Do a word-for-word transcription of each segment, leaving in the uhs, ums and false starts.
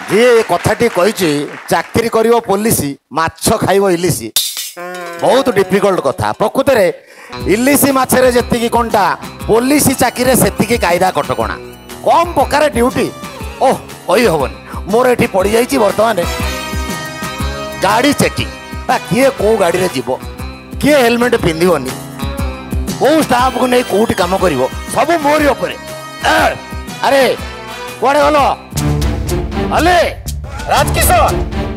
ये कथाटी कही चाकरी कर पुलिस माछ खाइब इलिसी बहुत डिफिकल्ट कथा प्रकृत में इलिसी माछरे जी कंटा पुलिस चाकरी से कायदा कटकणा कम प्रकार ड्यूटी ओह कही हबन मोर ये पड़ जाइए बर्तमान गाड़ी चेकिंग किए कौ गाड़ी रे जीव किए हेलमेट पिंधबनी कौ स्टाफ को नहीं कौटी कम कर सब मोरी उपरे अरे कड़े गल अले राजकिशोर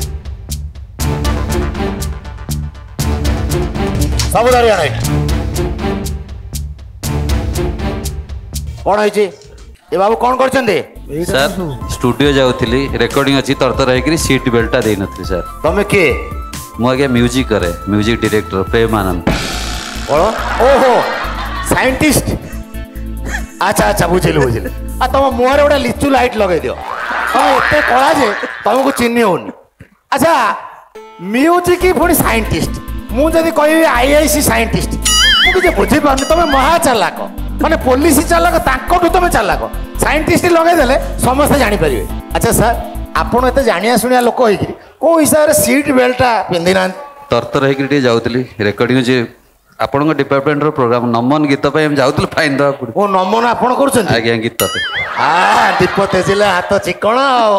सब धरिया कौन है ये बाबू कौन कर सर स्टूडियो जाऊली रेकर्डिंग अच्छी तरतर है सीट बेल्टा दे नी सर तुम किए मुझे म्यूजिक करे म्यूजिक डायरेक्टर प्रेम आनंद ओहो साइंटिस्ट अच्छा अच्छा बुझे बुझे आ तुम मुहर गोटे लिचु लाइट लगे दियो तुम एत कला जे तुमको चिन्ह होनी अच्छा म्यूजिक पुणी साइंटिस्ट मुझे कह आई आई सी साइंटिस्ट मुझे बुझी पार्नी तुम महा चालाक माने पुलिस चालाक ताकू तुम चालाक साइंटिस्ट लगेदेले समस्ते जापर अच्छा सर आपड़ एत जानिया शुणिया लोक हो कौ हिसाब से सीट बेल्टा पिंधि ना तरतर है जाऊली रेकर्डिंग जे आपण डिपार्टमेंट प्रोग्राम नमन गीत जाऊँ फाइन दवा पड़े ओ नमन आपण कर आज्ञा गीत हाँ दीप तेजिले हाथ चिकण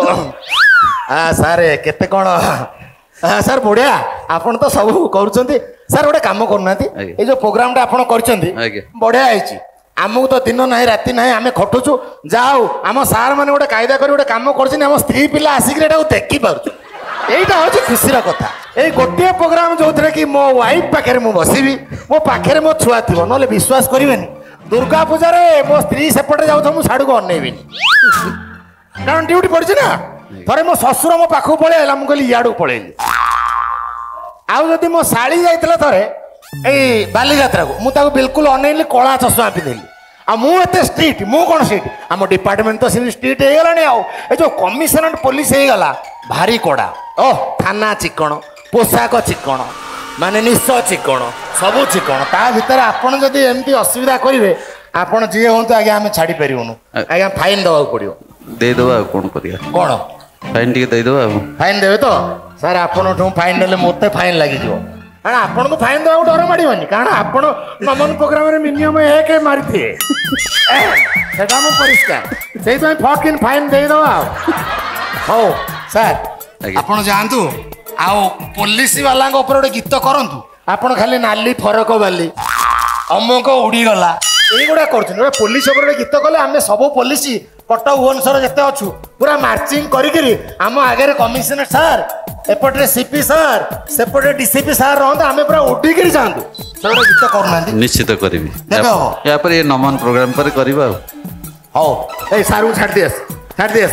सारे केते कौन हाँ सर बढ़िया आपन तो सब कर सर गोटे कम करना ये जो प्रोग्राम आप बढ़िया है आमको तो दिन ना राति ना आम खटुचु जाऊ आम सार मैंने गोटे कायदा कर गोटे कम कर स्त्री पिला आसिक देखी पार्छ यहीटा हूँ खुशीर कथा ये गोटे प्रोग्राम जो थे कि मो वाइफ पाखे मुझे बसबि मो पाखे मो छुआ थो ना विश्वास करेंगे दुर्गा पूजा मो स्त्री सेपटे जाऊ मुझे साड़ू अनेबी कारण ड्यूटी पड़ी ना थे मो शशुर मो पाखक पलैला मुझे इाड़ू पलैली आदि मो शाड़ी जाइए थे ये बालीजात्रा को मुझे बिल्कुल अनेली कला चषमा पिंधेली आ मुझे स्ट्रीट मु कौन स्ट्रीट आम डिपार्टमेंट तो स्ट्रीट हो गला आ जो कमिशनरेट पुलिस हो गला भारी कड़ा ओह थाना चिकण पोशाक चिकण माने निश चिकण सब चिकण ता भीतर आपन जदि एमती असुविधा करेंगे आपन जी हूँ आज्ञा आम छाड़ी पारूनु आज्ञा फाइन दवा पड़ो देदेवा कौन करिया कौन फाइन टी देदेवा फाइन देवे तो सर आपन फाइन देले मते फाइन लगी कारण आपन को फाइन देवा डर माड़बनी कारण आपन नमन प्रोग्राम रे मिनिमम एक मारी थे सेटा मो परिष्कार से फकिन फाइन दे दवा हो सर आपन जानतु आओ पुलिस वाला ऊपर गोटे गीत करंतु आपन खाली नाली फरक बाली अमुक उड़ी गला एगुड़ा कर पुलिस गीत कले आम सब पुलिस कटक भुवनेश्वर जिते अच्छु पूरा मार्चिंग करी आम आगे कमिशनर सार एपटे सीपी सार सेपटे डीसीपी सार रहा आम पूरा उड़िकी जातु से गीत करना निश्चित करी या पर ये नमन प्रोग्राम पर करवा हो ए सारू छाड़ दिए छाड़ दिए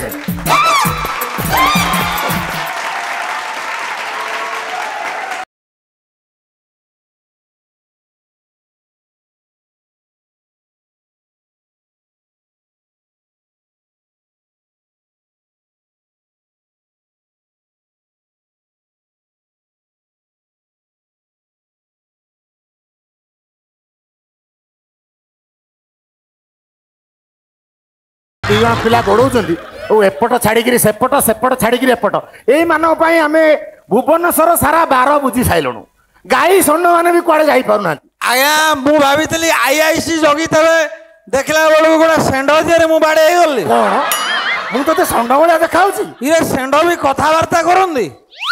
जन पिला गोड़ एपट छाड़ी सेपट सेपट छाड़ी एपट यही मानव आम भुवनेश्वर सारा बार बुझी साइलुणु गाई षंड मैंने भी कड़े जाना आज्ञा मु भाई आई आई सी जगी थे देखला बेलू गोटे षेंढ दिए मुझे बाड़े गली मुझे तो षंढ भाया देखा ये षेंढ भी कथबार्ता करती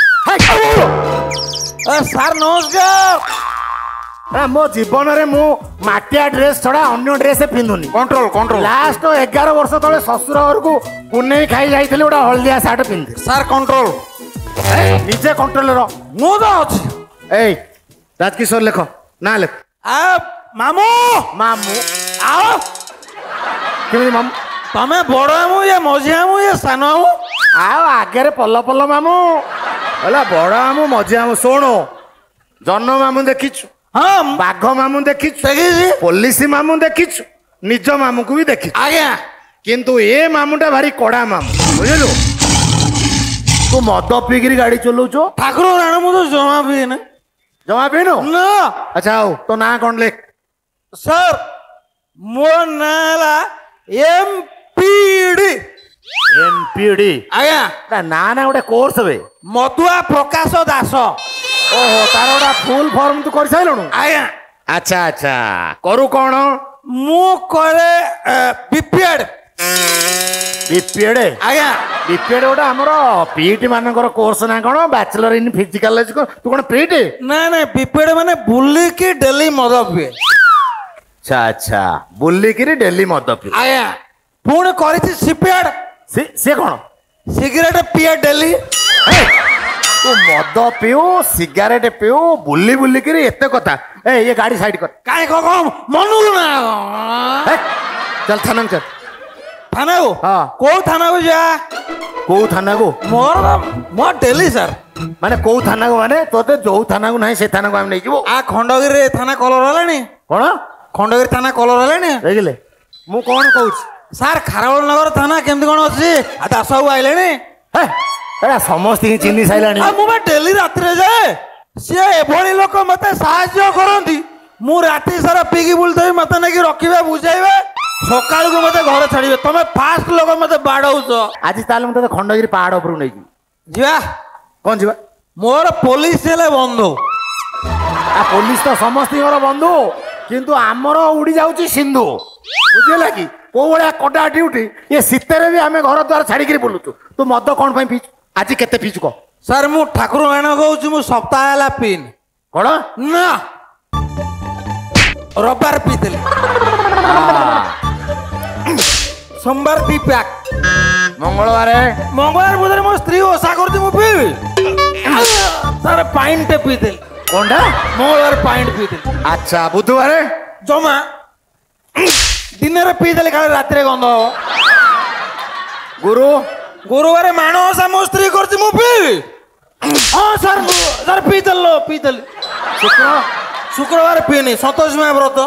सार नमस्कार मो जीवन में मु माटिया ड्रेस छड़ा अन्य ड्रेस पिंधुनी कंट्रोल कंट्रोल लास्ट एगार वर्ष तले ससुर घर को पुणे खाई जाइए गोटे हलदिया सार्ट पिंधे सार कंट्रोल निजे कंट्रोल मु तो अच्छी ए राजकिशोर लेख ना लेख आ मामू मामू आओ केमी मामू तमें बड़ मामू ये मझी मामू ये सान मामू आओ आगे पल पल मामू बोला बड़ मामू मझी मामू शोणु जन्म मामू देखीचु हाँ बाघ मामू देखी पुलिस मामू देखी निज मामू को भी देखी आज्ञा किंतु ये मामूटा भारी कड़ा मामू बुझलु तू मद पीकरी गाड़ी चलाऊ ठाकुर राण मुझे जमा पीने जमा पीनु ना अच्छा आओ तो ना कौन लेख सर मो ना एम पीडी ଏମ୍ପିଡି ଆଜ୍ଞା ନା ନା ଗୋଟେ କୋର୍ସ ବେ ମଧୁଆ ପ୍ରକାଶ ଦାସ। ଓହୋ ତାର ଗୋଟେ ଫୁଲ ଫର୍ମ ତୁ କରିସାରିଲୁଣୁ? ଆଜ୍ଞା ଆଚ୍ଛା ଆଚ୍ଛା କରୁ କଣ? ମୁଁ କରେ ବିପିଏଡ୍। ବିପିଏଡ୍? ଆଜ୍ଞା ବିପିଏଡ୍ ଗୋଟେ ଆମର ପିଇଟି ମାନଙ୍କର କୋର୍ସ ନା କଣ? ବ୍ୟାଚଲର ଇନ୍ ଫିଜିକାଲ ତୁ କଣ ପିଇଟି? ନାଇଁ ନାଇଁ ବିପିଏଡ୍ ମାନେ ବୁଲିକି ଡେଲି ମଦ ପିଏ। ଆଚ୍ଛା ଆଚ୍ଛା ବୁଲିକିରି ଡେଲି ମଦ ପିଏ। ଆଜ୍ଞା ପୁଣି କରିଛି ସିପିଏଡ୍। ସେ କଣ? ସିଗାରେଟ ପିଏ ଡେଲି। ତୁ ମଦ ପିଉ ସିଗାରେଟ ପିଉ ବୁଲି ବୁଲିକିରି ଏତେ କଥା। ଏ ଇଏ ଗାଡି ସାଇଡ କର। କାଇଁ କଣ ମନୁରୁ ନା ଚାଲ ଥାନାକୁ ଚାଲ। ଥାନାକୁ? ହଁ କୋଉ ଥାନାକୁ ଯା? କୋଉ ଥାନାକୁ? ମୋର ମୋର ଡେଲି ସାର୍। ମାନେ କୋଉ ଥାନାକୁ ମାନେ ତୋତେ ଯୋଉ ଥାନାକୁ ନାହିଁ ସେ ଥାନାକୁ ଆମେ ନେଇଯିବୁ। ଆ ଖଣ୍ଡଗିରି ଥାନା କଲର ହେଲାଣି? କଣ ଖଣ୍ଡଗିରି ଥାନା କଲର ହେଲାଣି? ଦେଖିଲେ ମୁଁ କଣ କହୁଛି ସାର୍ ଖାରବେଳ ନଗର ଥାନା କେମିତି କଣ ଅଛି? ଆଉ ଦାସ ବାବୁ ଆଇଲେଣି? ଏରା ସମସ୍ତଙ୍କୁ ଚିହ୍ନି ସାଇଲାଣି। ମୁଁ ବା ଡେଲି ରାତିରେ ଯାଏ। ସିଏ ଏଭଳି ଲୋକ ମତେ ସାହାଯ୍ୟ କରନ୍ତି। ମୁଁ ରାତି ସାରା ପିଇକି ବୁଲୁଥିବି ମତେ ନେଇକି ରଖିବେ ବୁଝେଇବେ ସକାଳକୁ ମତେ ଘରେ ଛାଡିବେ। ତମେ ଫାଷ୍ଟ ଲୋକ ମତେ ବାଡଉଛ। ଆଜି ତାହେଲେ ମୁଁ ତତେ ଖଣ୍ଡଗିରି ପାହାଡ ଉପରକୁ ନେଇଯିବି। ଯିବା? କଣ ଯିବା? ମୋର ପୋଲିସ ହେଲେ ବନ୍ଧୁ। ଆ ପୋଲିସ ତ ସମସ୍ତଙ୍କର ବନ୍ଧୁ କିନ୍ତୁ ଆମର ଉଡି ଯାଉଛି ସିନ୍ଧୁ ବୁଝିଲା କି? କୋଉ ଭଳିଆ କଡା ଡ୍ୟୁଟି ଏ ଶୀତରେ ବି ଆମେ ଘର ଦ୍ୱାର ଛାଡିକିରି ବୁଲୁଛୁ। ତୁ ମଦ କଣ ପାଇଁ ପିଇଛୁ? ଆଜି କେତେ ପିଇଛୁ କହ? ସାର୍ ମୁଁ ଠାକୁର ଗାଣ କହୁଛି ମୁଁ ସପ୍ତାହ ହେଲା ପିଇନି। କଣ ନା ରବିବାର ପିଇଥିଲି। ସୋମବାର ଦି ପ୍ୟାକ୍। ମଙ୍ଗଳବାର ମଙ୍ଗଳବାର ବୁଧରେ ମୋ ସ୍ତ୍ରୀ ଓଷା କରୁଛି ମୁଁ ପିଇବି। ସାର୍ ପାଇଣ୍ଟେ ପିଇଥିଲି। କଣଟା? ମଙ୍ଗଳବାର ପାଇଣ୍ଟ ପିଇଥିଲି। ଆଚ୍ଛା ବୁଧବାର ଜମା ଦିନରେ ପିଇଦେଲେ ଖାଲି ରାତିରେ ଗନ୍ଧ ହବ। ଗୁରୁ ଗୁରୁବାର ମାଣ ଓଷା ମୋ ସ୍ତ୍ରୀ କରୁଛି ମୁଁ ପିଇବି। ହଁ ସାର୍ ସାର୍ ପିଇଦେଲ ପିଇଦେଲି। ଶୁକ୍ର ଶୁକ୍ରବାର ପିଇନି ସନ୍ତୋଷୀ ମା ବ୍ରତ।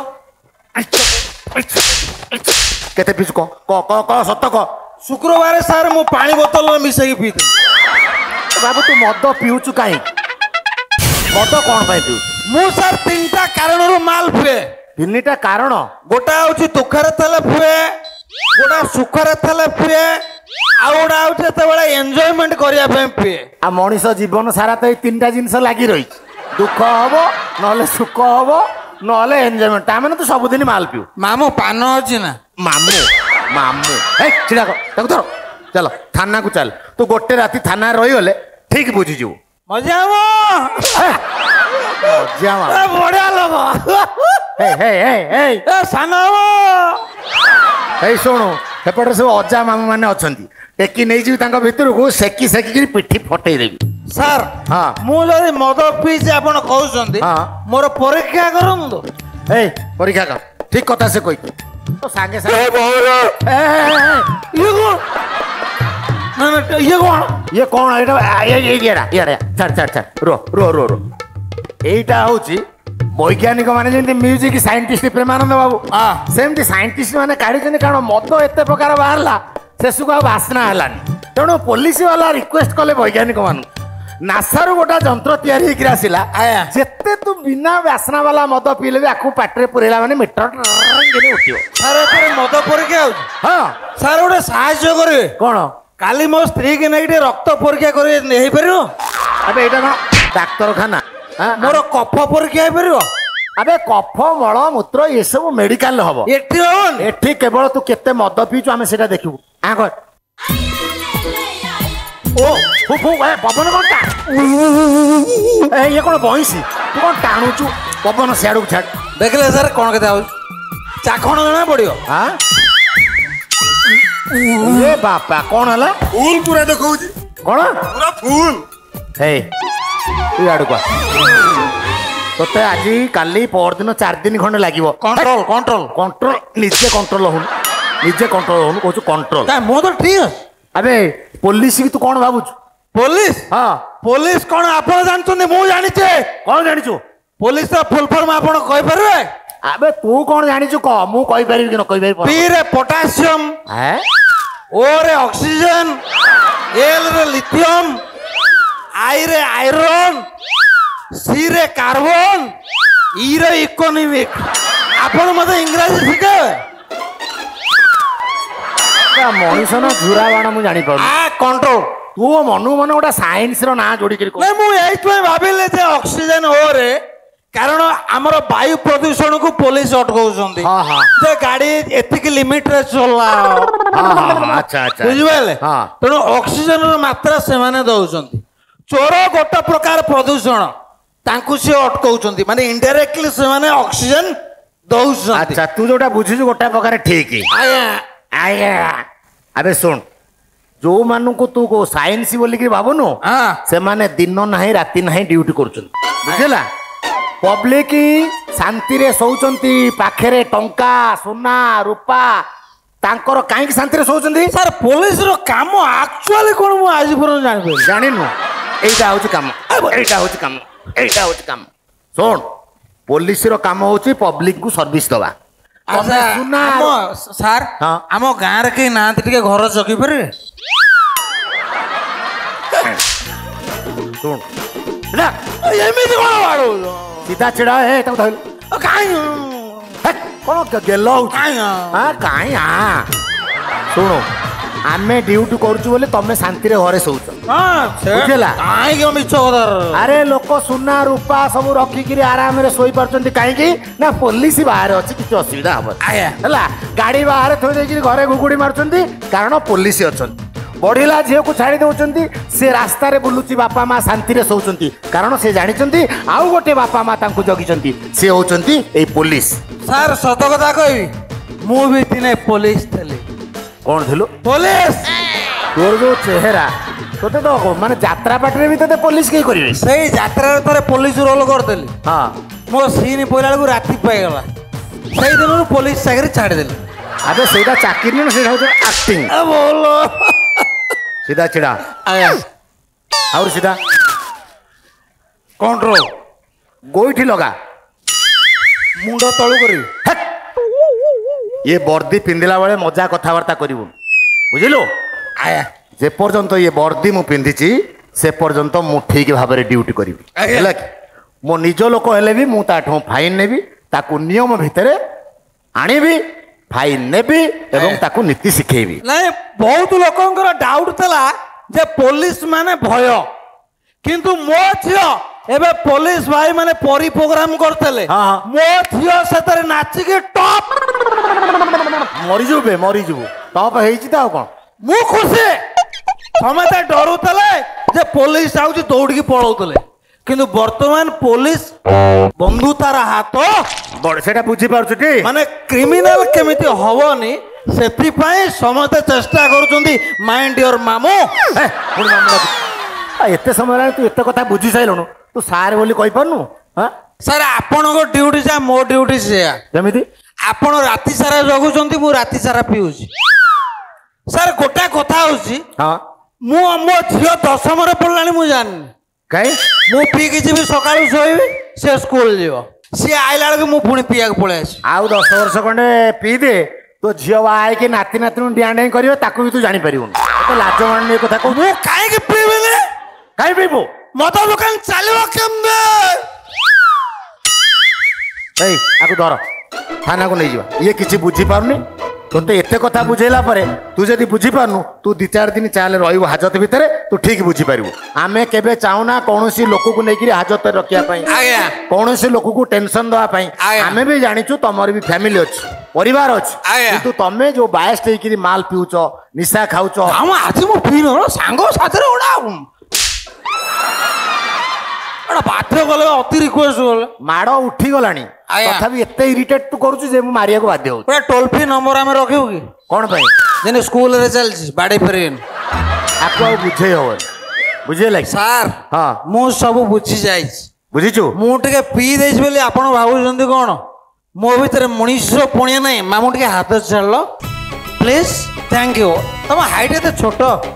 କେତେ ପିଇଛୁ କହ କହ କହ କହ ସତ କହ। ଶୁକ୍ରବାର ସାର୍ ମୁଁ ପାଣି ବୋତଲ ମିଶେଇକି ପିଇଥିଲି। ବାବୁ ତୁ ମଦ ପିଉଛୁ କାହିଁକି? ମଦ କଣ ପାଇଁ ପିଉଛୁ? ମୁଁ ସାର୍ ତିନିଟା କାରଣରୁ ମାଲ ପିଏ। ତିନିଟା କାରଣ? ଗୋଟା ହଉଛି ଦୁଃଖରେ ଥିଲେ ପିଏ, ଗୋଟା ସୁଖରେ ଥିଲେ ପିଏ, ଆଉ ଗୋଟା ହଉଛି ଯେତେବେଳେ ଏନଜୟମେଣ୍ଟ କରିବା ପାଇଁ ପିଏ। ଆଉ ମଣିଷ ଜୀବନ ସାରା ତ ଏଇ ତିନିଟା ଜିନିଷ ଲାଗି ରହିଛି। ଦୁଃଖ ହବ ନହେଲେ ସୁଖ ହବ ନହେଲେ ଏନଜୟମେଣ୍ଟ। ତାମାନେ ତୁ ସବୁଦିନ ମାଲ ପିଉ। ମାମୁଁ ପାନ ଅଛି ନା? ମାମୁଁ ମାମୁଁ ହେ ଛିଡ଼ା କର ତାକୁ ଧର ଚାଲ ଥାନାକୁ ଚାଲ। ତୁ ଗୋଟେ ରାତି ଥାନାରେ ରହିଗଲେ ଠିକ ବୁଝିଯିବୁ। ମଜା ମଜା ବଢିଆ ଲୋକ। ସାନ ଏଇ ଶୁଣୁ ସେପଟେ ସବୁ ଅଜା ମାମୁଁ ମାନେ ଅଛନ୍ତି। ଟେକି ନେଇଯିବି ତାଙ୍କ ଭିତରକୁ ସେକି ସେକିକିରି ପିଠି ଫଟେଇ ଦେବି। ସାର୍ ହଁ ମୁଁ ଯଦି ମଦ ପିଇଛି ଆପଣ କହୁଛନ୍ତି ମୋର ପରୀକ୍ଷା କରନ୍ତୁ। ଏଇ ପରୀକ୍ଷା କର ଠିକ କଥା ସେ କହିଛି। ସାଙ୍ଗେ ସାଙ୍ଗେ ଇଏ କଣ ଇଏ କଣ ଏଇଟା ଇଆଡା ଇଆଡା ଛାଡ ଛାଡ ଛାଡ ରୋ ରୋ ରୋ ରୋ ଏଇଟା ହଉଛି ବୈଜ୍ଞାନିକ ମାନେ ଯେମିତି ମ୍ୟୁଜିକ ସାଇଣ୍ଟିଷ୍ଟ ପ୍ରେମାନନ୍ଦ ବାବୁ ସେମିତି ସାଇଣ୍ଟିଷ୍ଟ ମାନେ କାଢିଛନ୍ତି। କାରଣ ମଦ ଏତେ ପ୍ରକାର ବାହାରିଲା ଶେଷକୁ ଆଉ ବାସ୍ନା ହେଲାନି। ତେଣୁ ପୋଲିସ ବାଲା ରିକ୍ୱେଷ୍ଟ କଲେ ବୈଜ୍ଞାନିକ ମାନଙ୍କୁ ନାସାରୁ ଗୋଟେ ଯନ୍ତ୍ର ତିଆରି ହେଇକି ଆସିଲା ଯେତେ ତୁ ବିନା ବାସ୍ନା ବାଲା ମଦ ପିଇଲେ ବି ଆକୁ ପାଟିରେ ପୁରେଇଲା ମାନେ ମିଟର ଉଠିବ। ସାର୍ ଏଥିରେ ମଦ ପରୀକ୍ଷା ହଉଛି? ହଁ ସାର୍ ଗୋଟେ ସାହାଯ୍ୟ କରିବେ। କଣ? କାଲି ମୋ ସ୍ତ୍ରୀ କି ନେଇକି ଟିକେ ରକ୍ତ ପରୀକ୍ଷା କରି ହେଇପାରିବ? ଆବେ ଏଇଟା କଣ ଡାକ୍ତରଖାନା? ମୋର କଫ ପରୀକ୍ଷା ହେଇପାରିବ? ଆବେ କଫ ମଳ ମୂତ୍ର ଏସବୁ ମେଡିକାଲ ହବ। ଏଠି ହବନି? ଏଠି କେବଳ ତୁ କେତେ ମଦ ପିଇଛୁ ଆମେ ସେଇଟା ଦେଖିବୁ। ଓ ପବନ କଣ ଇଏ କଣ ବଇଁଶି ତୁ କଣ ଟାଣୁଛୁ ପବନ ସିଆଡକୁ ଛାଡ। ଦେଖିଲେ ସାର୍ କଣ କେତେ ହଉଛି ଚାଖଣ ଜଣା ପଡିବ। ଏ ବାପା କଣ ହେଲା? ଫୁଲ ପୁରା ଦେଖଉଛି। କଣ ପୁରା ଫୁଲ? ହେଇ ତୁ ଆଡକୁ ତୋତେ ଆଜି କାଲି ପରଦିନ ଚାରି ଦିନ ଖଣ୍ଡେ ଲାଗିବ। କଣ୍ଟ୍ରୋଲ କଣ୍ଟ୍ରୋଲ କଣ୍ଟ୍ରୋଲ ନିଜେ କଣ୍ଟ୍ରୋଲ ହଉନୁ ନିଜେ କଣ୍ଟ୍ରୋଲ ହଉନୁ କହୁଛୁ କଣ୍ଟ୍ରୋଲ। ମୁଁ ତ ଠିକ। ଆବେ ପୋଲିସ କି ତୁ କଣ ଭାବୁଛୁ? ପୋଲିସ? ହଁ ପୋଲିସ କଣ ଆପଣ ଜାଣିଛନ୍ତି? ମୁଁ ଜାଣିଛେ। କଣ ଜାଣିଛୁ? ପୋଲିସର ଫୁଲ ଫର୍ମ ଆପଣ କହିପାରିବେ? ଆବେ ତୁ କଣ ଜାଣିଛୁ କହ ମୁଁ କହିପାରିବି କି ନ କହିପାରିବି? ପି ରେ ପୋଟାସିୟମ, ଓ ରେ ଅକ୍ସିଜେନ, ଏଲ ରେ ଲିଥିୟମ, ଆଇ ରେ ଆଇରନ୍, ସି ରେ କାର୍ବନ, ଇ ରେ ଇକୋନୋମିକ। ଆପଣ ମତେ ଇଂରାଜୀ ଶିଖେଇବେ? ମଣିଷ ନା ଝୁରା ବାଣ ମୁଁ ଜାଣିପାରୁନି। ଆ କଣ୍ଟ୍ରୋଲ ତୁ ମନକୁ ମନ ଗୋଟେ ସାଇନ୍ସ ର ନାଁ ଯୋଡ଼ିକିରି କହୁ। ନାଇଁ ମୁଁ ଏଇଥିପାଇଁ ଭାବିଲି ଯେ ଅକ୍ସିଜେନ ଓରେ କାରଣ ଆମର ବାୟୁ ପ୍ରଦୂଷଣକୁ ପୋଲିସ ଅଟକାଉଛନ୍ତି ହଁ, ହଁ। ଯେ ଗାଡି ଏତିକି ଲିମିଟରେ ଚଲା ହଁ ହଁ ଆଚ୍ଛା ଆଚ୍ଛା ବୁଝିପାରିଲେ ହଁ। ତେଣୁ ଅକ୍ସିଜେନର ମାତ୍ରା ସେମାନେ ଦଉଛନ୍ତି। ଚୋର ଗୋଟେ ପ୍ରକାର ପ୍ରଦୂଷଣ ତାଙ୍କୁ ସେ ଅଟକାଉଛନ୍ତି ମାନେ ଇନଡାଇରେକ୍ଟଲି ସେମାନେ ଅକ୍ସିଜେନ ଦଉଛନ୍ତି। ଆଚ୍ଛା ତୁ ଯୋଉଟା ବୁଝିଛୁ ଗୋଟେ ପ୍ରକାର ଠିକ। ଆଜ୍ଞା ଆଜ୍ଞା ଆବେ ଶୁଣ ଯୋଉମାନଙ୍କୁ ତୁ ସାଇନ୍ସ ବୋଲିକି ଭାବୁନୁ ହଁ ସେମାନେ ଦିନ ନାହିଁ ରାତି ନାହିଁ ଡ୍ୟୁଟି କରୁଛନ୍ତି ବୁଝିଲା। ପବ୍ଲିକ ଶାନ୍ତିରେ ଶୋଉଛନ୍ତି ପାଖରେ ଟଙ୍କା ସୁନା ରୂପା ତାଙ୍କର କାହିଁକି ଶାନ୍ତିରେ ଶୋଉଛନ୍ତି? ସାର୍ ପୋଲିସର କାମ ଆକ୍ଚୁଆଲି କଣ ମୁଁ ଆଜି ପର୍ଯ୍ୟନ୍ତ ଜାଣିପାରିଲି ଜାଣିନୁ ଏଇଟା ହଉଛି କାମ ଏଇଟା ହଉଛି କାମ ଏଇଟା ହଉଛି କାମ। ଶୁଣ ପୋଲିସର କାମ ହଉଛି ପବ୍ଲିକକୁ ସର୍ଭିସ ଦବା। ଆଚ୍ଛା, ସୁନା ଆମ ସାର୍ ହଁ। ଆମ ଗାଁରେ କେହି ନାହାନ୍ତି ଟିକେ ଘର ଜଗି ପାରିବେ? ଶୁଣ ସିଧା ଏମିତି କଣ ବାଡଉଛ? ସିଧା ଛିଡା ହେ ତାକୁ ଧଇଲୁ କାହିଁ ହେ, କଣ ଗେଲ ହଉଛି କାହିଁ ହଁ କାହିଁ ଆ ଶୁଣୁ ଆମେ ଡ୍ୟୁଟି କରୁଛୁ ବୋଲି ତମେ ଶାନ୍ତିରେ ଘରେ ଶୋଉଛ ବୁଝିଲା। କାହିଁକି ମିଛ କଥା ଆରେ ଲୋକ ସୁନା ରୂପା ସବୁ ରଖିକିରି ଆରାମରେ ଶୋଇପାରୁଛନ୍ତି କାହିଁକି ନା ପୋଲିସ ବାହାରେ ଅଛି କିଛି ଅସୁବିଧା ହବ ଆଜ୍ଞା। ହେଲା। ଗାଡି ବାହାରେ ଥୋଇ ଦେଇକିରି ଘରେ ଘୁଗୁଡି ମାରୁଛନ୍ତି କାରଣ ପୋଲିସ ଅଛନ୍ତି। ବଢିଲା ଝିଅକୁ ଛାଡି ଦଉଛନ୍ତି ସେ ରାସ୍ତାରେ ବୁଲୁଛି ବାପା ମା ଶାନ୍ତିରେ ଶୋଉଛନ୍ତି କାରଣ ସେ ଜାଣିଛନ୍ତି ଆଉ ଗୋଟେ ବାପା ମା ତାଙ୍କୁ ଜଗିଛନ୍ତି ସେ ହଉଛନ୍ତି ଏଇ ପୋଲିସ। ସାର୍ ସତ କଥା କହିବି ମୁଁ ବି ଦିନେ ପୋଲିସ ଥିଲି। କଣ ଥିଲୁ? ପୋଲିସ ତୋର ଯୋଉ ଚେହେରା ତୋତେ ତ ମାନେ ଯାତ୍ରା ପାଟିରେ ବି ତୋତେ ପୋଲିସ କେହି କରିବେ। ସେଇ ଯାତ୍ରାରେ ଥରେ ପୋଲିସ ରୋଲ କରିଦେଲି ହଁ ମୋ ସିନ୍ ପଇଲା ବେଳକୁ ରାତି ପାଇଗଲା ସେଇ ଦିନରୁ ପୋଲିସ ଚାକିରି ଛାଡ଼ିଦେଲି। ଆବେ ସେଇଟା ଚାକିରି ନୁହେଁ ସେଇଟା ହଉଛି ଆକ୍ଟିଂ। ବୋଲ ସିଧା ଛିଡା ଆଜ୍ଞା ଆହୁରି ସିଧା କଣ୍ଟ୍ରୋଲ ଗୋଇଠି ଲଗା ମୁଣ୍ଡ ତଳୁ କରିବି। ଇଏ ବର୍ଦ୍ଦି ପିନ୍ଧିଲା ବେଳେ ମଜା କଥାବାର୍ତ୍ତା କରିବୁ ବୁଝିଲୁ। ଆଜ୍ଞା ଯେପର୍ଯ୍ୟନ୍ତ ଇଏ ବର୍ଦ୍ଦି ମୁଁ ପିନ୍ଧିଛି ସେ ପର୍ଯ୍ୟନ୍ତ ମୁଁ ଠିକ ଭାବରେ ଡ୍ୟୁଟି କରିବି ଆଜ୍ଞା। ହେଲା କି। ମୋ ନିଜ ଲୋକ ହେଲେ ବି ମୁଁ ତାଠୁ ଫାଇନ୍ ନେବି ତାକୁ ନିୟମ ଭିତରେ ଆଣିବି ଫାଇନ୍ ନେବି ଏବଂ ତାକୁ ନୀତି ଶିଖେଇବି। ନାଇଁ ବହୁତ ଲୋକଙ୍କର ଡାଉଟ ଥିଲା ଯେ ପୋଲିସ ମାନେ ଭୟ କିନ୍ତୁ ମୋ ଝିଅ ଏବେ ପୋଲିସ ଭାଇ ମାନେ ପରି ପ୍ରୋଗ୍ରାମ କରିଥିଲେ ହଁ, ହଁ। ମୋ ଝିଅ ସେଥିରେ ନାଚିକି ଟପ୍ ମରିଯିବୁ ବେ ମରିଯିବୁ ଟପ ହେଇଛି ତ ଆଉ କଣ। ମୁଁ ଖୁସି ସମସ୍ତେ ଡରୁଥିଲେ ଯେ ପୋଲିସ ଯାଉଛି ଦୌଡ଼ିକି ପଳଉଥିଲେ କିନ୍ତୁ ବର୍ତ୍ତମାନ ପୋଲିସ ବନ୍ଧୁତାର ହାତ ବଡ ସେଟା ବୁଝିପାରୁଛୁ ଟି ମାନେ କ୍ରିମିନାଲ କେମିତି ହବନି ସେଥିପାଇଁ ସମସ୍ତେ ଚେଷ୍ଟା କରୁଛନ୍ତି ମାଇଣ୍ଡ ୟୋର ମାମୁ। ହେ, ପୁଣି ମାମୁଁ ଡାକୁଛି। ଆ, ଏତେ ସମୟ ହେଲାଣି ତୁ ଏତେ କଥା ବୁଝି ସାରିଲୁଣୁ ତୁ ସାର୍ ବୋଲି କହିପାରୁନୁ ହଁ ସାର୍ ଆପଣଙ୍କ ଡ୍ୟୁଟି ଯା ମୋ ଡ୍ୟୁଟି ସେୟା ଯେମିତି ଆପଣ ରାତି ସାରା ଜଗୁଛନ୍ତି ମୁଁ ରାତି ସାରା ପିଉଛି। ସାର୍ ଗୋଟା କଥା ହଉଛି ହଁ ମୁଁ ମୋ ଝିଅ ଦଶମରେ ପଡ଼ିଲାଣି ମୁଁ ଜାଣିନି କାଇଁ ମୁଁ ପିଇକି ଯିବି ସକାଳୁ ଶୋଇବି ସେ ସ୍କୁଲ ଯିବ ସିଏ ଆଇଲା ବେଳକୁ ମୁଁ ପୁଣି ପିଇବାକୁ ପଳେଇ ଆସିବି। ଆଉ ଦଶ ବର୍ଷ ଖଣ୍ଡେ ପିଇ ଦେ ତୋ ଝିଅ ବାହା ହେଇକି ନାତି ନାତୁଣୀ ଡିଆଁ ଡେଇଁ କରିବ ତାକୁ ବି ତୁ ଜାଣିପାରିବୁନି। ତୋ ଲାଜ ମାନୁନି ଏ କଥା କହୁଛୁ। ମୁଁ କାହିଁକି ପିଇବିନି କାଇଁ ପିଇବୁ? ମଦ ଦୋକାନ ଚାଲିବ କେମିତି? ଏଇ ଆକୁ ଧର ଥାନାକୁ ନେଇଯିବା। ଇଏ କିଛି ବୁଝିପାରୁନି ତୋତେ ଏତେ କଥା ବୁଝେଇଲା ପରେ ତୁ ଯଦି ବୁଝିପାରୁନୁ ତୁ ଦି ଚାରି ଦିନ ଚାଲେ ରହିବୁ ହାଜତ ଭିତରେ ତୁ ଠିକ ବୁଝିପାରିବୁ। ଆମେ କେବେ ଚାହୁଁନା କୌଣସି ଲୋକକୁ ନେଇକିରି ହାଜତରେ ରଖିବା ପାଇଁ ଆଜ୍ଞା କୌଣସି ଲୋକକୁ ଟେନସନ ଦେବା ପାଇଁ। ଆଜ୍ଞା। ଆମେ ବି ଜାଣିଛୁ ତମର ବି ଫ୍ୟାମିଲି ଅଛି ପରିବାର ଅଛି ଆଜ୍ଞା। କିନ୍ତୁ ତମେ ଯୋଉ ବାୟସ ହେଇକିରି ମାଲ ପିଉଛ ନିଶା ଖାଉଛ ଆମ ଆଜି ମୁଁ ପିଇନ ସାଙ୍ଗ ସାଥିରେ ଗୋଟା ବାଧ୍ୟ କଲେ ଅତି ରିକ୍ୱେଷ୍ଟ କଲେ ମାଡ଼ ଉଠିଗଲାଣି ଆଜ୍ଞା। ତଥାପି ଏତେ ଇରିଟେଟ ତୁ କରୁଛୁ ଯେ ମୁଁ ମାରିବାକୁ ବାଧ୍ୟ ହଉଛି। ପୁରା ଟୋଲ ଫ୍ରି ନମ୍ବର ଆମେ ରଖିବୁ କି କଣ ପାଇଁ? ଯେମିତି ସ୍କୁଲରେ ଚାଲିଛି ବାଡେଇ ପାରିବେନି। ଆକୁ ଆଉ ବୁଝେଇ ହବନି ବୁଝିହେଲା କି? ସାର୍ ହଁ ମୁଁ ସବୁ ବୁଝି ଯାଇଛି ବୁଝିଛୁ। ମୁଁ ଟିକେ ପିଇ ଦେଇଛି ବୋଲି ଆପଣ ଭାବୁଛନ୍ତି କଣ ମୋ ଭିତରେ ମଣିଷ ପୁଣିଆ ନାହିଁ। ମାମୁଁ ଟିକେ ହାତ ଛାଡ଼ିଲ ପ୍ଲିଜ ଥ୍ୟାଙ୍କ ୟୁ। ତମ ହାଇଟ୍ ଏତେ ଛୋଟ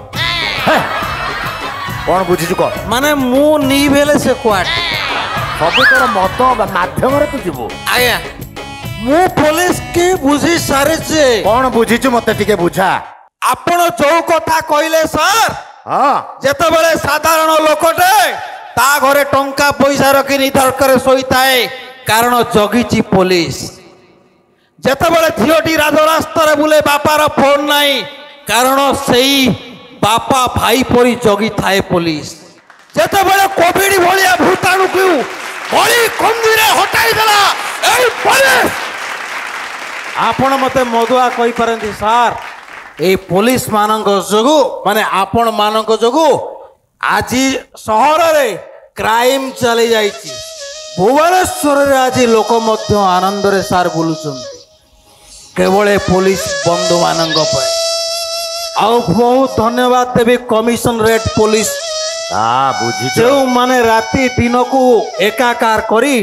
କଣ ବୁଝିଛୁ କହ? ମାନେ ମୁଁ ନିଭ୍ ହେଲେ ସେ କୁଆଡେ ସବୁ ତୋର ମତ ମାଧ୍ୟମରେ ତୁ ଯିବୁ। ଆଜ୍ଞା ମୁଁ ପୋଲିସ କି ବୁଝି ସାରିଛି। କଣ ବୁଝିଛୁ ମତେ ଟିକେ ବୁଝା। ଆପଣ ଯୋଉ କଥା କହିଲେ ସାର୍ ହଁ ଯେତେବେଳେ ସାଧାରଣ ଲୋକଟେ ତା ଘରେ ଟଙ୍କା ପଇସା ରଖି ନିଧଡ଼କରେ ଶୋଇଥାଏ କାରଣ ଜଗିଛି ପୋଲିସ। ଯେତେବେଳେ ଝିଅଟି ରାଜରାସ୍ତାରେ ବୁଲେ ବାପାର ଫୋନ ନାହିଁ कारण सेई बापा भाई परी जगी थाए पुलिस जेते बड़े कोविड भलिया भूताणु को बड़ी कंदीरे हटाई देला एई पुलिस आपण मते मधुआ कहि परंती सार ए पुलिस मानक जोगु माने आपण मानक जोगु आज सहर रे क्राइम चली जाइछि भुवनेश्वर रे आज लोक मध्य आनंद रे सार बुलुछन केवल पुलिस बंधु मानक पे आउ बहुत धन्यवाद देवी कमिशन रेट पुलिस जो माने राति दिन को एकाकार करी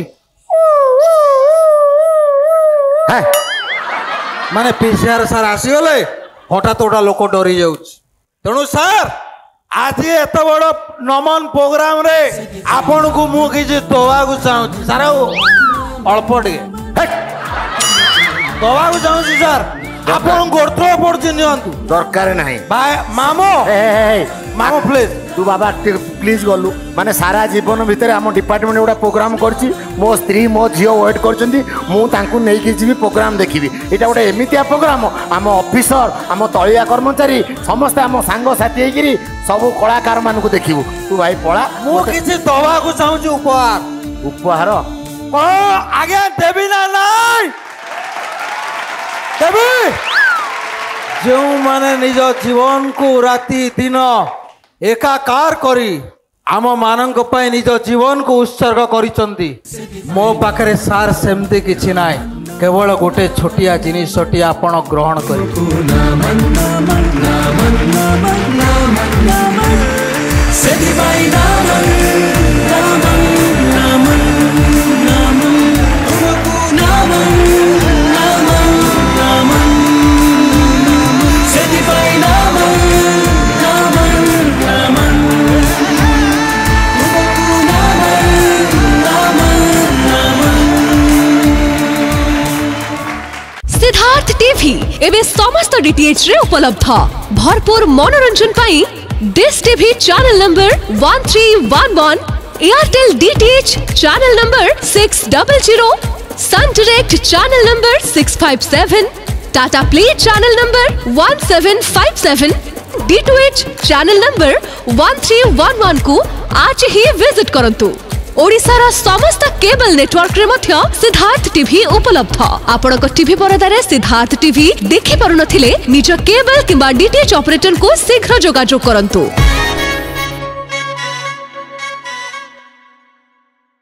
माने पीसीआर सार आसीगले हठात गोटा लोक डरी जाउछ तेणु सार आज एत बड़ नमन प्रोग्राम रे आपण को मु किछि दवा को चाहूँ सार अल्प टे दवा को चाहूँ सार आपण गोरथो पड़छि नियंतु दरकार नाही भाई मामो मामो प्लीज तू बाबा प्लीज गलु माने सारा जीवन भितर आम डिपार्टमेंट गोटा प्रोग्राम करछि मो स्त्री मो झियो वेट करछन्ती मु तांकु नै कि जीवी प्रोग्राम देखिबी एटा गोटे एमितिया प्रोग्राम आम ऑफिसर आम तळिया कर्मचारी समस्त आम सांग साथी हेगिरी सब कलाकार मानकु देखिबु तू भाई पळा मु किछि दवा को चाहूँ उपहार उपहार ओ आगे देबी ना नाही देबी जो माने निज जीवन को राति दिन एकाकार करी आम मानक पय निज जीवन को उत्सर्ग करिसंती मो पाखरे सार सेमती किछि नाय केवल गोटे छोटिया जिनिसटी आपण ग्रहण करी सिद्धार्थ टीवी एवं समस्त डीटीएच रे उपलब्ध भरपूर मनोरंजन पाई dish TV channel number one three one one Airtel DTH channel number six double zero Sun Direct channel number six five seven Tata Play channel number one seven five seven D two H channel number one three one one को आज ही visit करंतु ओडिशार समस्त cable network रे मध्य Siddharth TV उपलब्ध आपणक TV परदारे Siddharth TV देखि पारुनथिले निज केबल किंबा डीटीएच ऑपरेटर को शीघ्र जोगाजोग करंतु।